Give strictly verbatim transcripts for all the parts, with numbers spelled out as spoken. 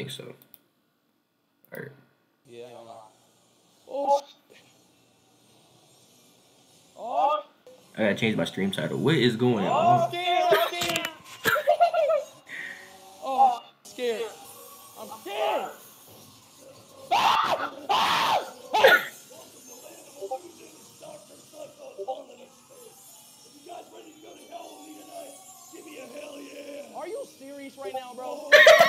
think so. All right. Yeah, I know. Oh. Oh. I gotta change my stream title. What is going Oh, on? scared, I'm scared. Oh, scared. I'm scared. Ah! Ah! Hey! Are you serious right now, bro?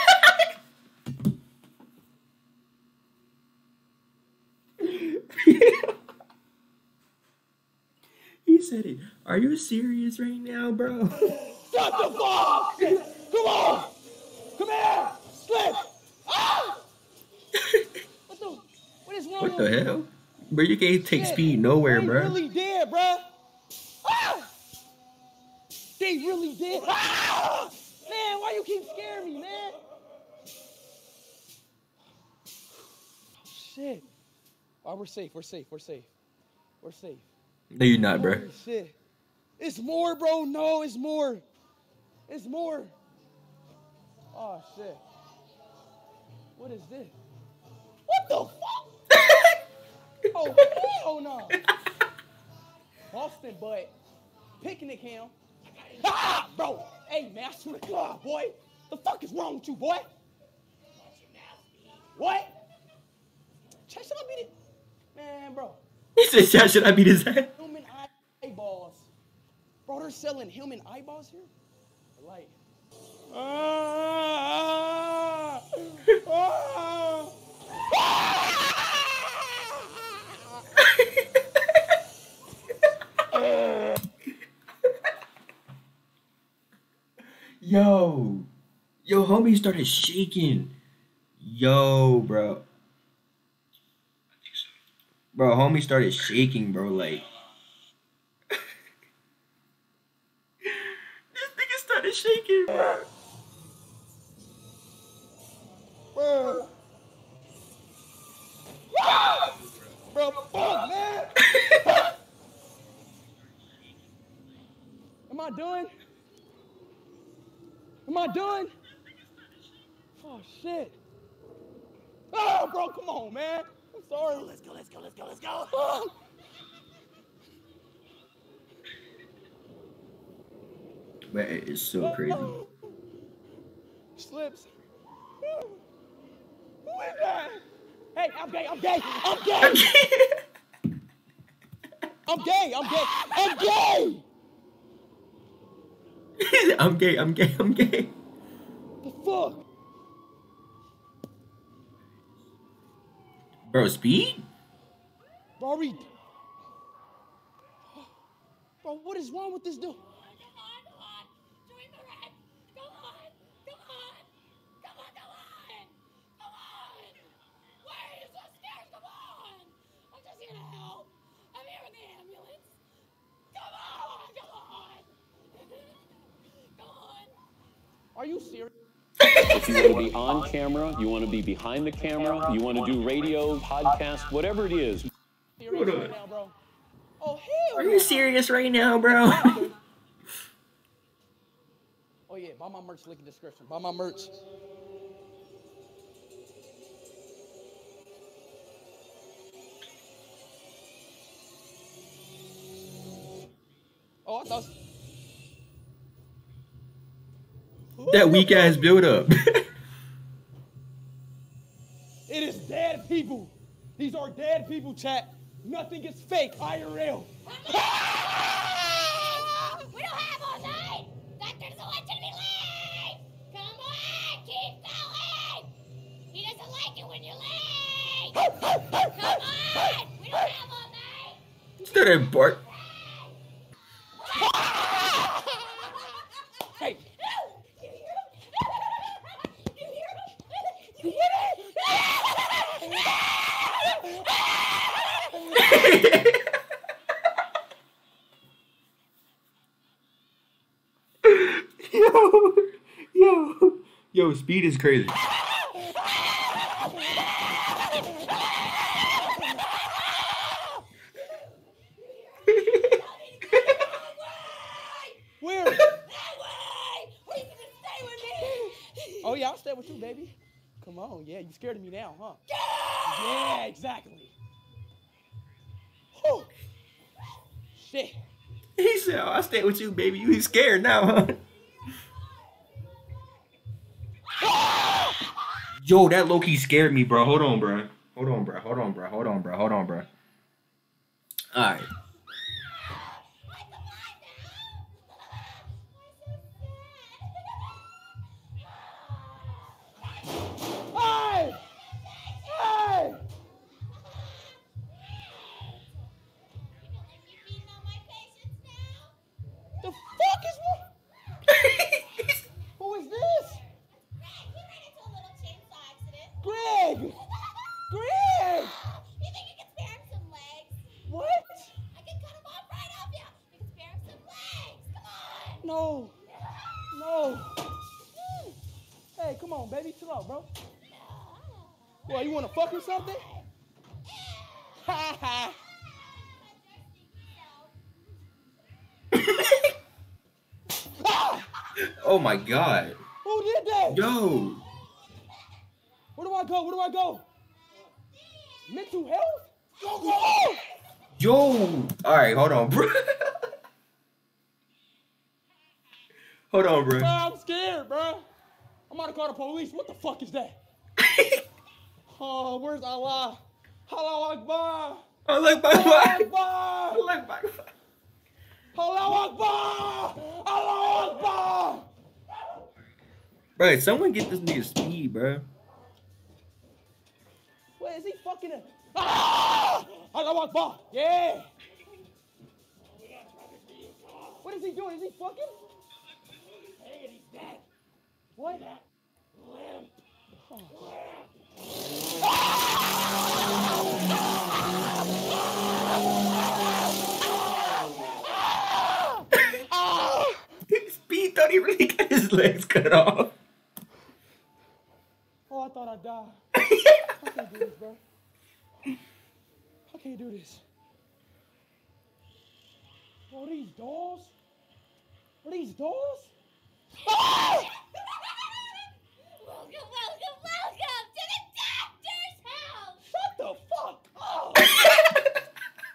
He said it. Are you serious right now, bro? Shut the fuck! Come on! Come here! Slip! Ah! What the? What is wrong What with the hell? Bro, you can't take Shit. speed nowhere, They bro. really did, bro. Ah! They really did. Ah! Man, why you keep scaring me, man? Shit. Oh, we're safe. We're safe. We're safe. We're safe. No, you're not, bro. Holy shit. It's more, bro. No, it's more. It's more. Oh, shit. What is this? What the fuck? Oh, hell no. Boston, but picnic him. Ah, bro. Hey, man, I swear to God, boy. The fuck is wrong with you, boy? What? Should I beat it? Man, bro. He said, "Should should I beat his ass?" Human eyeballs. Bro, they're selling human eyeballs here? Like. Ah, ah, ah. Yo. Yo, homie started shaking. Yo, bro. Bro, homie started shaking, bro. Like, this nigga started shaking, bro. Bro. Bro, fuck, man. Am I done? Am I done? Oh, shit. Oh, bro, come on, man. I'm sorry. Let's go, let's go, let's go, let's go. Oh. Man, it is so crazy. Slips. Who is that? Hey, I'm gay, I'm gay, I'm gay. I'm gay, I'm gay, I'm gay. I'm gay, I'm gay, I'm gay. The fuck? Bro, speed? Bro, we... Bro, what is wrong with this dude? Are you serious? If you want to be on camera, you want to be behind the camera, you want to do radio, podcast, whatever it is. Serious right now, bro? Oh, hell Are no. you serious right now, bro? Oh, yeah, buy my merch, link in the description. Buy my merch. Oh, I thought... That weak ass build up. It is dead people. These are dead people, chat. Nothing is fake, I R L. We don't have all night. Doctor doesn't want you to be late. Come on, keep going. He doesn't like it when you're late. Come on. We don't have all night. Instead of bark. Hey. Yo, yo, yo, speed is crazy. Where? That way. Or you can just stay with me. Oh, yeah, I'll stay with you, baby. Come on, yeah, you scared of me now, huh? Yeah, exactly. Whew. Shit. He said, oh, I stay with you, baby. You scared now, huh? Yo, that low-key scared me, bro. Hold on, bro. Hold on, bro. Hold on, bro. Hold on, bro. Hold on, bro. All right. Hey! Hey! The fuck is what? Who is this? Greg! Greg! You think you can spare him some legs? What? I can cut him off right off you. You can spare him some legs. Come on. No. No. Hey, come on, baby. Chill out, bro. Well, you want to fuck or something? Ha ha. Oh, my God. Who did that? Yo. Where do I go? Where do I go? Mental health? Go, go, go! Yo. All right, hold on, bro. Hold on, bro. Bro, I'm scared, bro. I'm about to call the police. What the fuck is that? Oh, where's Allah? Allahu Akbar. Allah Allahu Akbar. Akbar. Allah Akbar. Allahu Akbar. Allahu Akbar. Bro, someone get this nigga speed, bro. Wait, is he fucking it? Ah! Allahu Akbar. Yeah. What is he doing? Is he fucking? What? Speed thought he really got his legs cut off. Oh, I thought I died. I can't do this, bro. I can't do this. Oh, these dolls? Are these dolls? Ah! Welcome, welcome, welcome to the doctor's house. Shut the fuck up!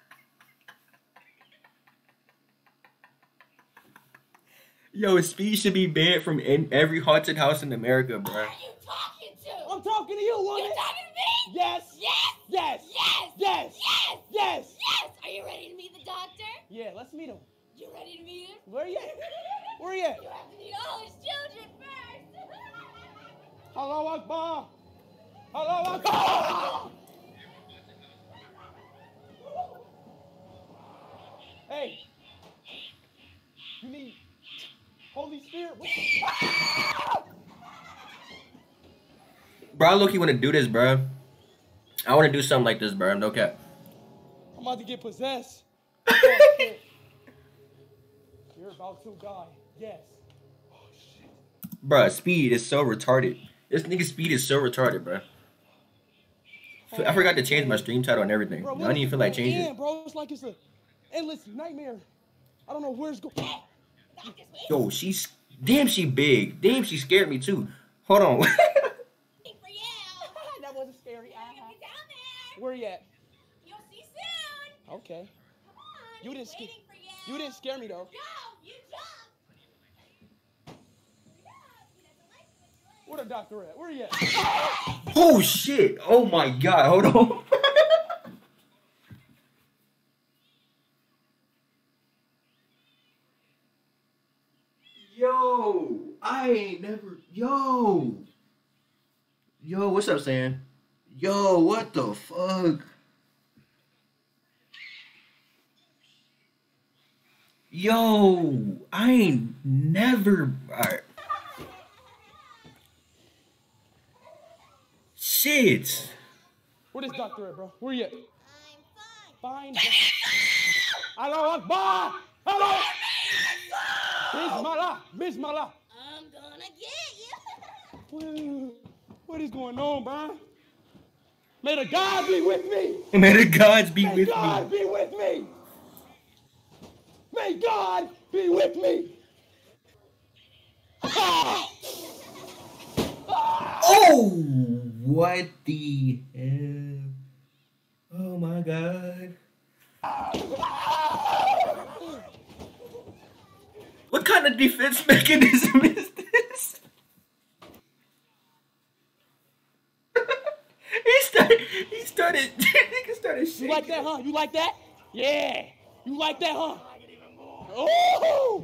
Yo, Speed should be banned from in every haunted house in America, bro. Who are you talking to? I'm talking to you, You woman. talking to me? Yes. Yes. Yes. Yes. Yes. Yes. Yes. Yes. Are you ready to meet the doctor? Yeah, let's meet him. You ready to meet him? Where you at? Where you at? You have to meet all his children first. Allahu Akbar. Allahu Akbar. Hey. You need Holy Spirit? What? Bro, I look-y want to do this, bro. I want to do something like this, bro. No cap. I'm about to get possessed. Oh, shit. You're about to die. Yes. Oh, shit. Bro, Speed is so retarded. This nigga Speed is so retarded, bro. F- I forgot to change my stream title and everything. Bro, I what don't is even feel like going changing in, it. bro? It's like it's a endless nightmare. I don't know where it's going. Doctor's waiting Yo, she's... Damn, she big. Damn, she scared me, too. Hold on. for you. That wasn't scary. You're gonna get down there. Where you at? You'll see soon. Okay. Come on. You he's didn't sca- waiting for you. You didn't scare me, though. No, you jump. Where the doctor at? Where you at? Oh, shit. Oh, my God. Hold on. Yo, I ain't never... Yo. Yo, what's up, Sam? Yo, what the fuck? Yo, I ain't never... Alright. Shit. Where this doctor at, bro? Where you at? I'm fine. Fine. Allahu Akbar! Hello! Bismillah! Bismillah! I'm gonna get you. What, what is going on, bro? May the God be with me! May the gods be May with God me. be with me! May God be with me! Ah! Oh! What the hell? Oh my god. What kind of defense mechanism is this? he started, he started, he started shaking. You like that, huh? You like that? Yeah. You like that, huh? Oh!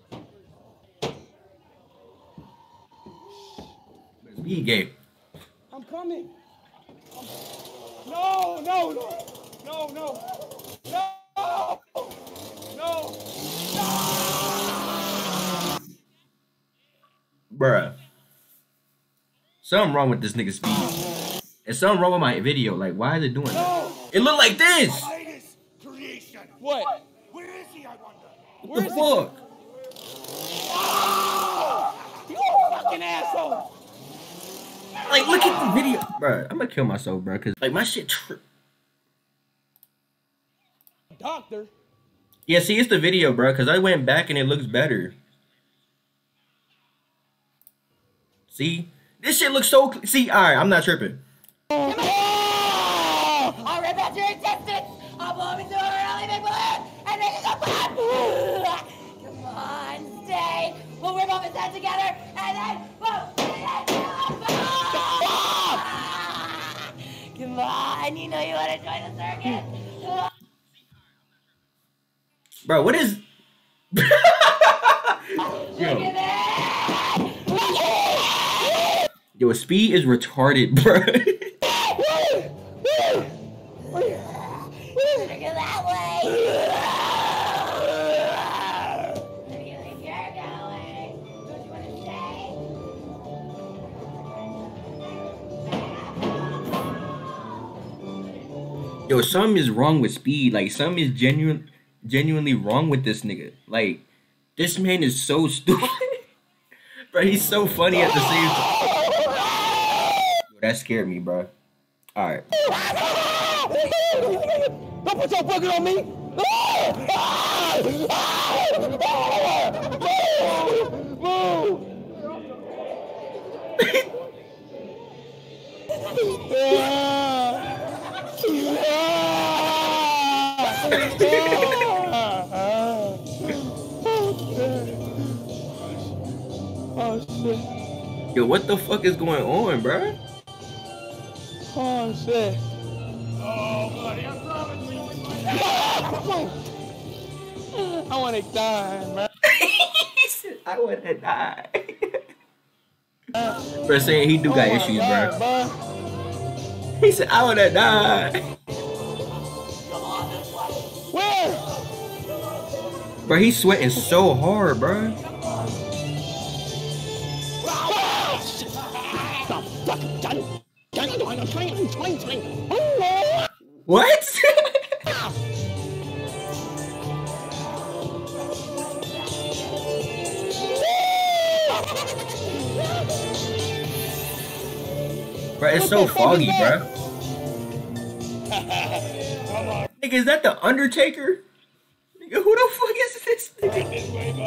He gay. I'm coming. I'm... No, no, no, no, no, no, no, no. Bruh. Something wrong with this nigga's speed. There's something wrong with my video. Like, why is it doing that? It look like this. What? Where is he, I wonder? What the fuck? You a fucking asshole. Like, look at the video. Bruh, I'm gonna kill myself, bruh. Cause, like, my shit tri- Doctor? Yeah, see, it's the video, bruh. Cause I went back and it looks better. See? This shit looks so... See, alright, I'm not tripping. I'll rip out your intestines! I'll blow them into a really big balloon and make it go pop! Come on, stay! We'll rip off his head together and then boom! Come on, you know you want to join the circus! Bro, what is... Look at that! Yo, speed is retarded, bro. Look at that way! Where do you think you're going? Don't you want to stay? Yo, something is wrong with speed. Like, something is genuine, genuinely wrong with this nigga. Like, this man is so stupid. Bro, he's so funny at the same time. Yo, that scared me, bro. Alright. Don't put your bucket on me! Move! Oh shit. Yo, what the fuck is going on, bro? Oh shit. Oh, buddy, I promise you. I wanna die, man. He said, I wanna die. Bro, saying he do got Oh my issues, God, bro. bro. He said, I wanna die. Where? Bro, he's sweating so hard, bro. What? Bro, it's so foggy, bro. Nigga, is that the Undertaker? Nigga, who the fuck is this nigga?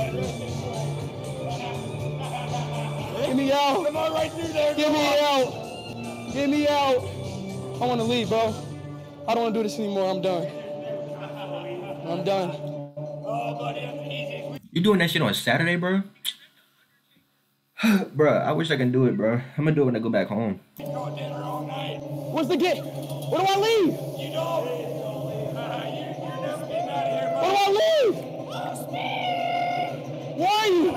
Get me out. Come on, right through there. Get me out. Get me out. I want to leave, bro. I don't want to do this anymore. I'm done. I'm done. Oh, buddy, that's easy. You doing that shit on Saturday, bro? Bro, I wish I can do it, bro. I'm gonna do it when I go back home. He's going dinner all night. What's the get? Where do I leave? You know, uh, you, you're never getting out of here, Where buddy. do I leave? Where are you?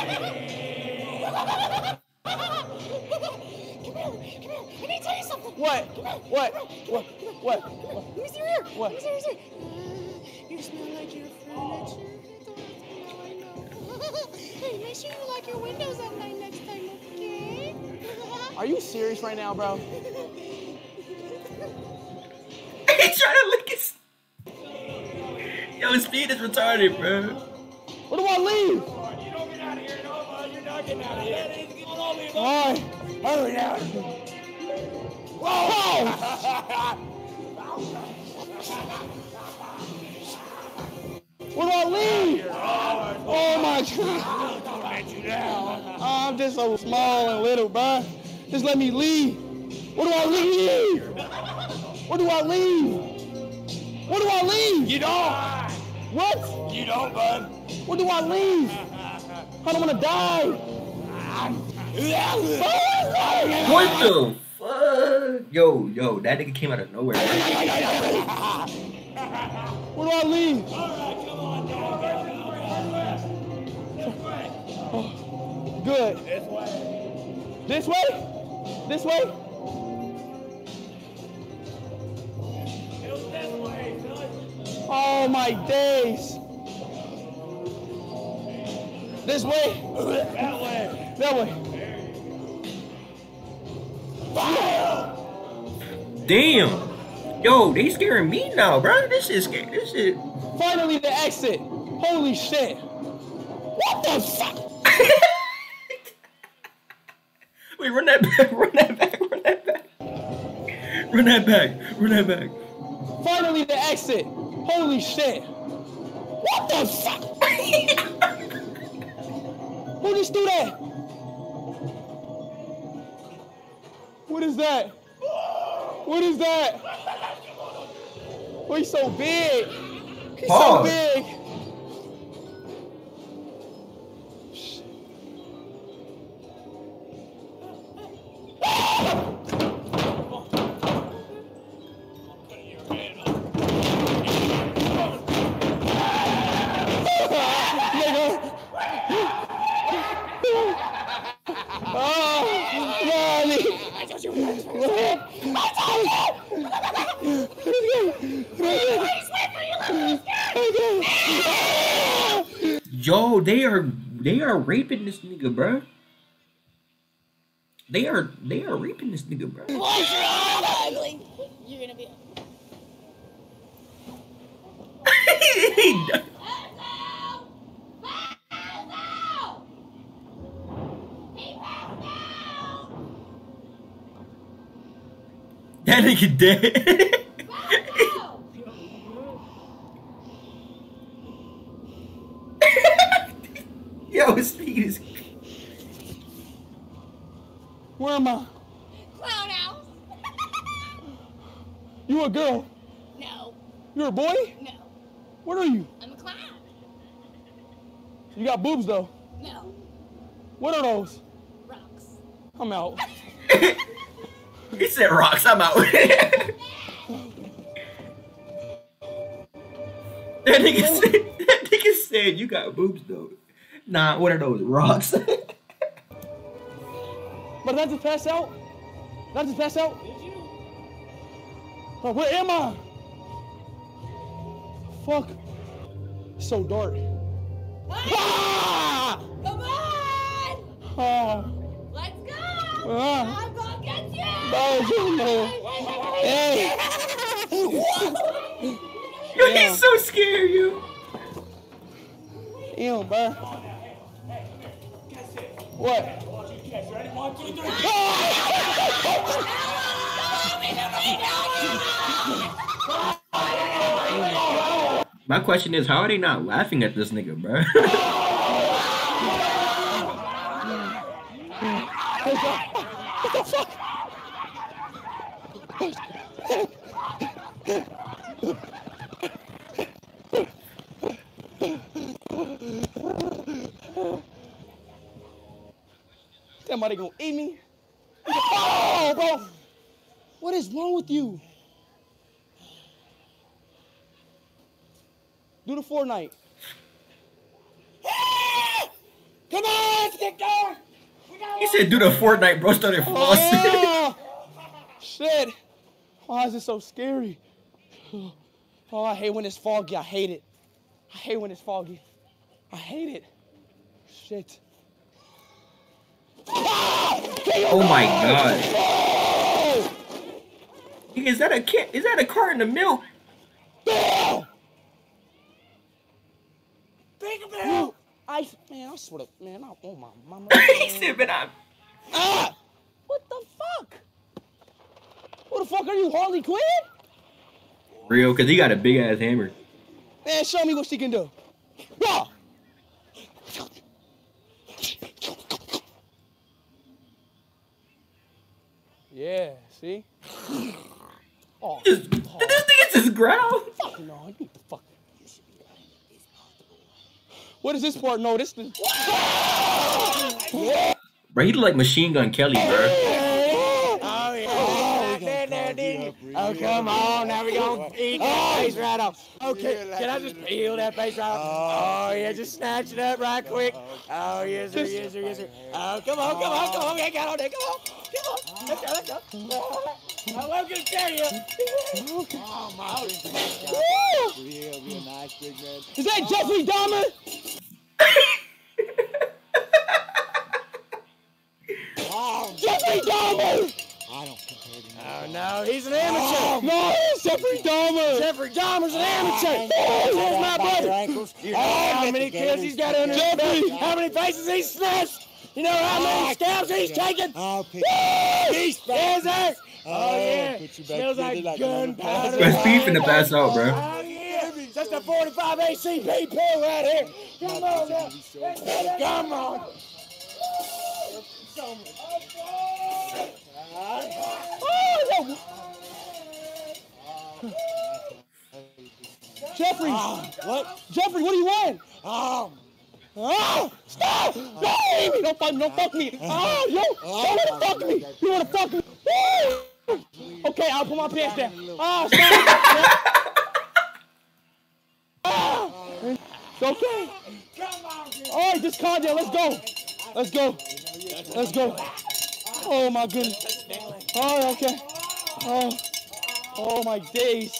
Come here, come here. I need to tell you something. What? What? What? What? Let me see your ear. What? Let me see your ear. Uh, you smell like your furniture. Don't smell, I know. Hey, make sure you lock your windows at night next time, okay? Are you serious right now, bro? He's trying to lick his... Yo, his speed is retarded, bro. Where do I leave? You don't get out of here, no, bud. You're not getting out of here. Come on, Levi. All right. Hurry now. Whoa! Where do I leave? Oh my God. Don't let you down. I'm just so small and little, bro. Just let me leave. Where do I leave? Where do I leave? Where do I leave? You don't. What? You don't, bud. Where do I leave? I don't want to die. What the fuck? Yo, yo, that nigga came out of nowhere. Where do I leave? Oh, good. This way. This way? This way? It was this way, son. Oh my days. This way? That way. That way. Damn. Yo, they scaring me now, bro. This is scary. This shit. Finally the exit. Holy shit. What the fuck? Wait, run that back, run that back, run that back. Run that back, run that back. Finally the exit. Holy shit. What the fuck? Who just do that? What is that? What is that? Oh, he's so big. He's so Pause. big. Yo, they are they are raping this nigga, bro. They are they are raping this nigga, bro. Boys, you're all ugly. You're gonna be. That nigga dead. Yo, speed is. Where am I? Clown house. You a girl? No, You're a boy? no. What are you? I'm a clown. You got boobs though. No. What are those? Rocks. I'm out. He said rocks, I'm out. That nigga said, that nigga said you got boobs though. Nah, what are those rocks? But did I just pass out? Did I just pass out? Did you? Oh, where am I? Fuck. It's so dark. Ah! Come on! Ah! Let's go! Ah! I'm gonna get you! Oh, Junior. Hey! Yo, he's so scared, you. Ew, bro. What? Watch you catch. Ready? One, two, three. My question is, how are they not laughing at this nigga, bro? What the fuck? Somebody gonna eat me? Oh, bro. What is wrong with you? Do the Fortnite. Come on, let's get going. He said, do the Fortnite, bro. Started flossing. Oh, shit. Why is it so scary? Oh, I hate when it's foggy. I hate it. I hate when it's foggy. I hate it. Shit. Oh my god. Nigga, is that a kid? Is that a carton of milk? Peekaboo! I, man, I swear to, man, I, oh my mama. He said, but I'm. Ah! What the fuck? Who the fuck are you, Harley Quinn? Real, because he got a big ass hammer. Man, show me what she can do. Ah! Yes. See? Oh, Just, did this nigga just growl? fuck no. You the fuck. What is this part? No, this is. Bro, he look like Machine Gun Kelly, bro. Oh, yeah. Oh, come on. Now we gonna eat that face right off. Okay, can I just peel that face right off? Oh, yeah, just snatch it up right quick. Oh, yes, sir, yes, sir, yes, sir. Oh, come on, come on, come on. Get on there, come on. Come on. Let's go, let's go. Oh, I'm gonna tell you. Oh, my Woo! Real nice, big man. Is that Jeffrey Dahmer? Oh, Jeffrey Dahmer! I don't compare to him. Oh, no, he's an amateur. No, it's Jeffrey Dahmer! Jeffrey Dahmer's an amateur. Here's my brother. You know how many kills he's got under his belt? How many faces he's smashed? You know how many scalps he's taken? He's sir. Oh, yeah. Smells like gunpowder. Bro, Speed finna pass out, bro. Oh, yeah. That's the forty-five A C P pill right here. Come on now. Come on. Oh, Jeffrey! What? Jeffrey, what do you want? Oh. Oh! Stop! Don't leave me! Don't fuck me! Don't fuck me! Oh, yo! Don't wanna fuck me! You wanna fuck me? Woo! Okay, I'll put my pants down. Oh, stop! Oh. Okay. All right, just calm down. Let's go. Let's go. Let's go. Oh my goodness. All right, okay. Oh, oh my days.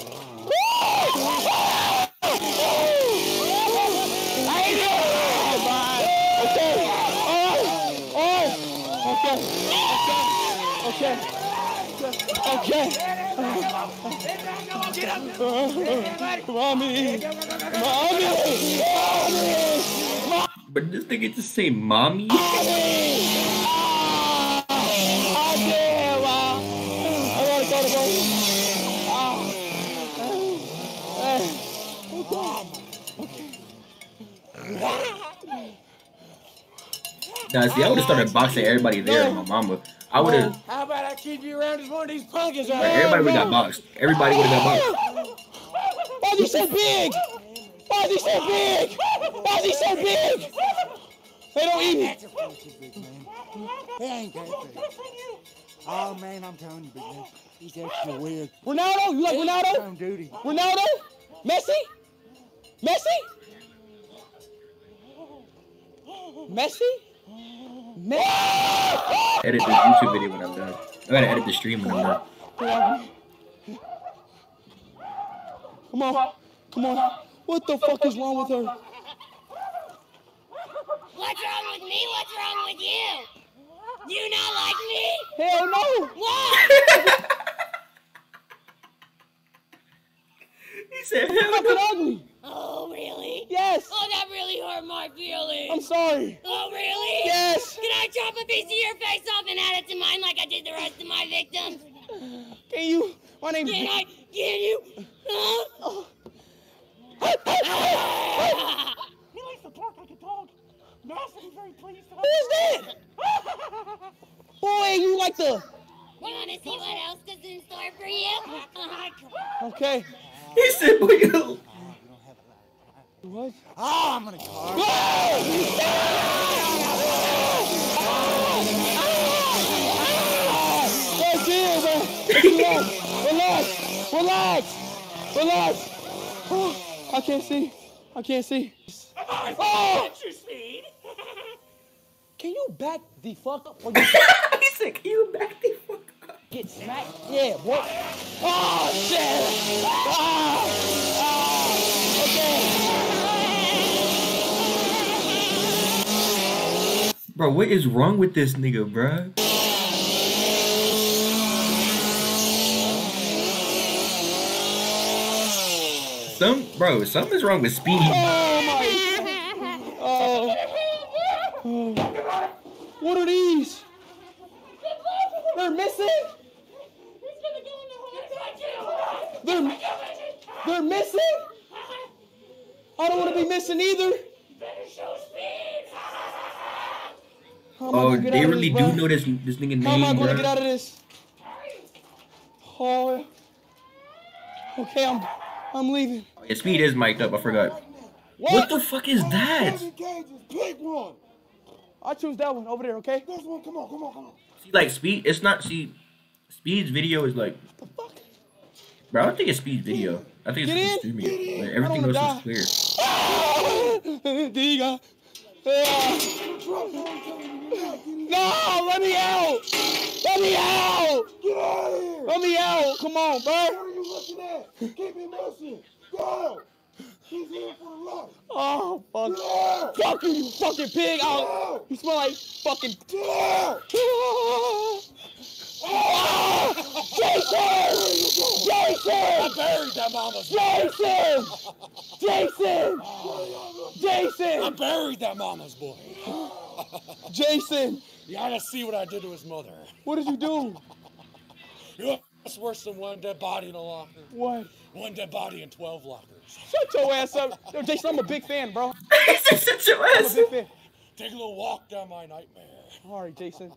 Okay. Oh, okay. Okay. Okay. Mommy. Mommy. Mommy. But this nigga just say mommy? Nah, see, I would have started boxing everybody there and my mama. I would have. How about I keep you around as one of these pumpkins right Like, here? everybody would have got boxed. Everybody would have got boxed. Why is he so big? Why is he so big? Why is he so big? They don't eat me. He ain't that big. Oh, man, I'm telling you, big man. He's extra weird. Ronaldo? You like On Ronaldo? duty. Ronaldo? Messi? Messi? Messi? Messi? Edit this YouTube video when I'm done. I gotta edit the stream when I'm done. Come on. Come on. What the fuck is wrong with her? What's wrong with me? What's wrong with you? You not like me? Hell no. What? He said, You're hell fucking no. ugly. Oh, really? Yes. Oh, that really hurt my feelings. I'm sorry. Oh, really? Yes. Can I chop a piece of your face off and add it to mine like I did the rest of my victims? Can you? My name's... Can I? Can you? Huh? Oh. He likes to bark like a dog. Massive is very pleased. Who is that? Boy, you like the... You want to see what else is in store for you? Okay. He said, boy, yo. What? Oh, I'm gonna call. Oh, dear, man. Relax. Relax. Relax. Oh, I can't see. I can't see. Oh! Speed. Can you back the fuck up? Or you He said, can you back the fuck up? get smacked? Yeah, what? Oh, shit. Ah. Ah. Okay. Bro, what is wrong with this nigga, bro? Some, bro, something's wrong with Speed. Oh, my. Oh. Oh. What are these? They're missing? They're, they're missing? I don't want to be missing either. How am I Oh, gonna get they out of really this, do bro? know this this nigga How am I name, going to bro. get out of this? Oh. Okay, I'm I'm leaving. Yeah, Speed is mic'd up. I forgot. What? What the fuck is that? Pick one. I choose that one over there, okay? This one, come on, come on, come on. See, like Speed, it's not. See, Speed's video is like. What the fuck? Bro, I don't think it's Speed's video. I think it's Get just in. streaming it. Like, I everything don't else wanna is clear. Diga. No, let me out. Let me out. Get out of here. Let me out. Come on, bro. What are you looking at? Keep it moving. Go. He's here for the run. Oh, fuck. Yeah. Fuck you, you fucking pig. Oh, you smell like fucking. Get out. Ah! Jason! Jason! I buried that mama's Jason! Jason! Jason! I buried that mama's boy. Jason! You gotta see what I did to his mother. What did you do? You know, that's worse than one dead body in a locker. What? One dead body in twelve lockers. Shut your ass up. Yo, Jason, I'm a big fan, bro. Shut your I'm a ass big up. fan. Take a little walk down my nightmare. All right, Jason.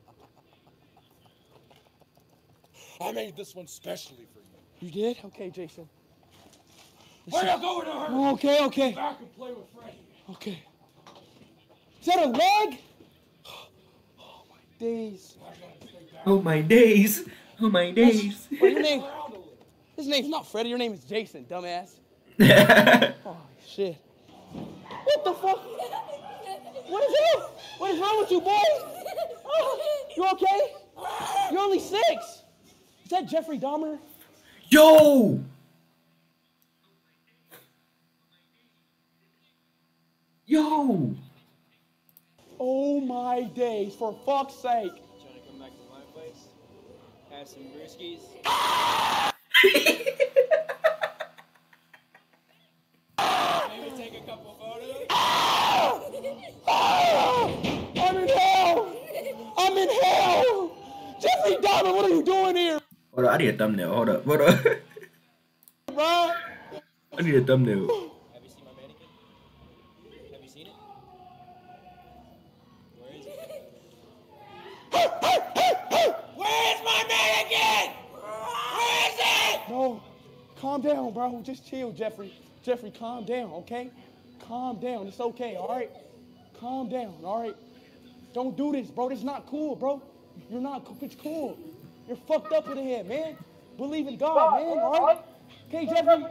I made this one specially for you. You did? Okay, Jason. Where you going to her? Okay, okay. Back and play with Freddy. Okay. Is that a leg? Oh, my days. Oh my days. Oh my days. Wait, your name? His name's not Freddy. Your name is Jason, dumbass. Oh, shit. What the fuck? What is it? What is wrong with you, boy? Oh, you okay? You're only six. Is that Jeffrey Dahmer? Yo! Yo! Oh my days, for fuck's sake. Trying to come back to my place? Have some brewskis? Maybe take a couple photos? I'm in hell! I'm in hell! Jeffrey Dahmer, what are you doing here? Hold on, I need a thumbnail. Hold up. Hold up. Bro? I need a thumbnail. Have you seen my mannequin? Have you seen it? Where is it? Where's my mannequin? Where is it? Bro, calm down, bro. Just chill, Jeffrey. Jeffrey, calm down, okay? Calm down. It's okay, all right? Calm down, all right? Don't do this, bro. This is not cool, bro. You're not cool. It's cool. You're fucked up in the head, man. Believe in God, man, all right? Okay, Jeffrey?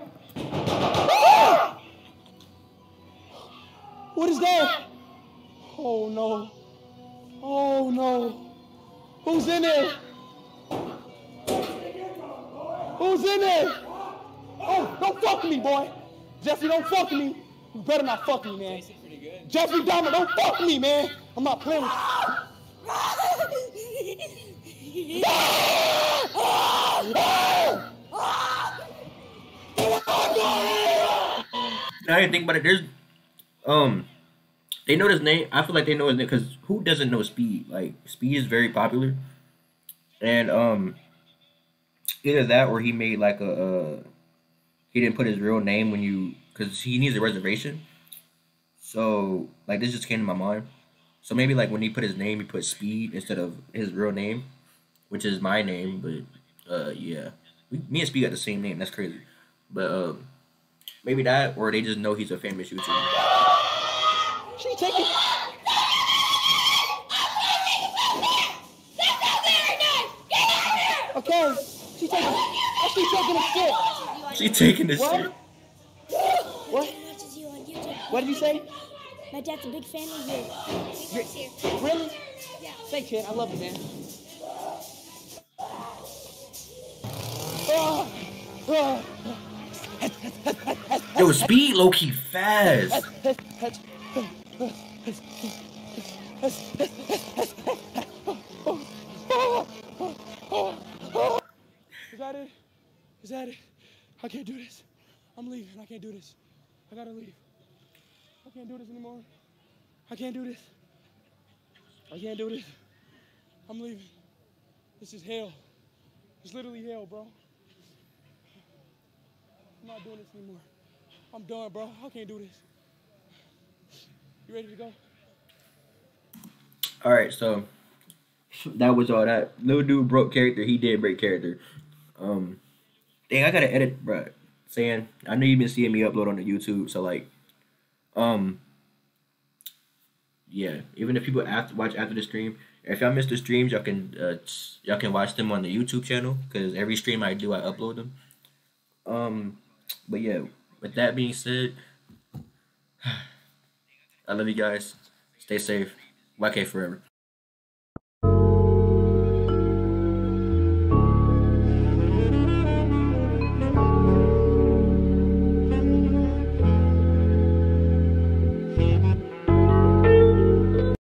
What is that? Oh, no. Oh, no. Who's in there? Who's in there? Oh, don't fuck me, boy. Jeffrey, don't fuck me. You better not fuck me, man. Tasted pretty good. Jeffrey Dahmer, don't fuck me, man. I'm not playing with you. Now I think about it. There's, um, they know his name. I feel like they know his name because who doesn't know Speed? Like Speed is very popular, and um, either that or he made like a, uh, he didn't put his real name when you because he needs a reservation. So like this just came to my mind. So maybe like when he put his name, he put Speed instead of his real name, which is my name. But uh, yeah, we, me and Speed got the same name. That's crazy. But um. Maybe that, or they just know he's a famous YouTuber. She taking. Okay, she taking. She taking a shit. She taking this What? shit. What? Watches you on YouTube. What did you say? My dad's a big fan of you. He works here. Really? Yeah. Thanks, kid. I love you, man. Ah, ah. Yo, Speed low key fast. Is that it? Is that it? I can't do this. I'm leaving. I can't do this. I gotta leave. I can't do this anymore. I can't do this. I can't do this. I'm leaving. This is hell. It's literally hell, bro. I'm not doing this anymore. I'm done, bro. I can't do this. You ready to go? All right, so that was all that. Little dude broke character. He did break character. Um, dang, I gotta edit, bro. Saying I know you've been seeing me upload on the YouTube, so like, um, yeah. Even if people after watch after the stream, if y'all miss the streams, y'all can uh, y'all can watch them on the YouTube channel because every stream I do, I upload them. Um, but yeah. With that being said, I love you guys. Stay safe. Y K forever.